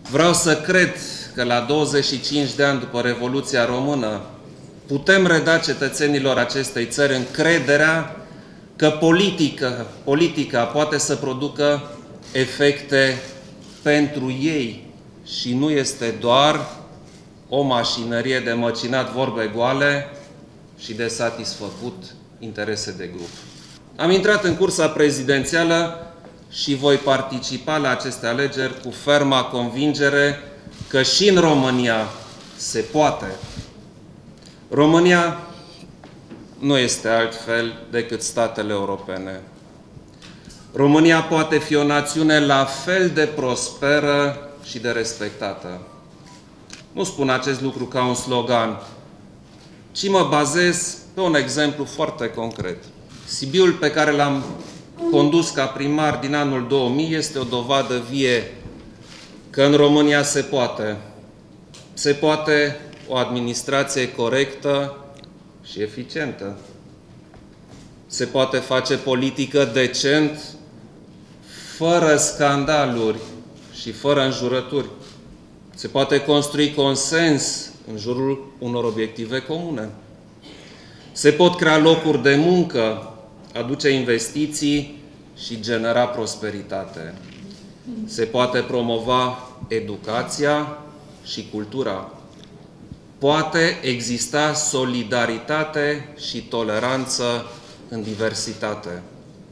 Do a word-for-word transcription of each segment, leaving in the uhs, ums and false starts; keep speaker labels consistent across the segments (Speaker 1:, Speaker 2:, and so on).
Speaker 1: Vreau să cred că la douăzeci și cinci de ani după Revoluția Română putem reda cetățenilor acestei țări încrederea că politică, politica poate să producă efecte pentru ei și nu este doar o mașinărie de măcinat vorbe goale și de satisfăcut interese de grup. Am intrat în cursa prezidențială și voi participa la aceste alegeri cu ferma convingere că și în România se poate. România nu este altfel decât statele europene. România poate fi o națiune la fel de prosperă și de respectată. Nu spun acest lucru ca un slogan, ci mă bazez pe un exemplu foarte concret. Sibiul pe care l-am condus ca primar din anul două mii este o dovadă vie că în România se poate. Se poate o administrație corectă și eficientă. Se poate face politică decent, fără scandaluri și fără înjurături. Se poate construi consens în jurul unor obiective comune. Se pot crea locuri de muncă, aduce investiții și genera prosperitate. Se poate promova educația și cultura. Poate exista solidaritate și toleranță în diversitate.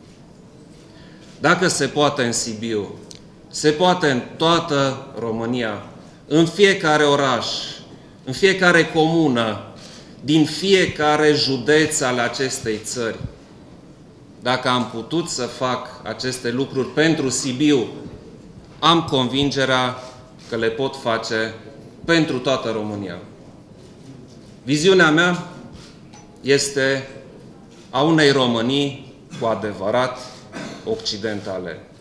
Speaker 1: Dacă se poate în Sibiu, se poate în toată România, în fiecare oraș, în fiecare comună, din fiecare județ al acestei țări. Dacă am putut să fac aceste lucruri pentru Sibiu, am convingerea că le pot face pentru toată România. Viziunea mea este a unei Românii cu adevărat occidentale.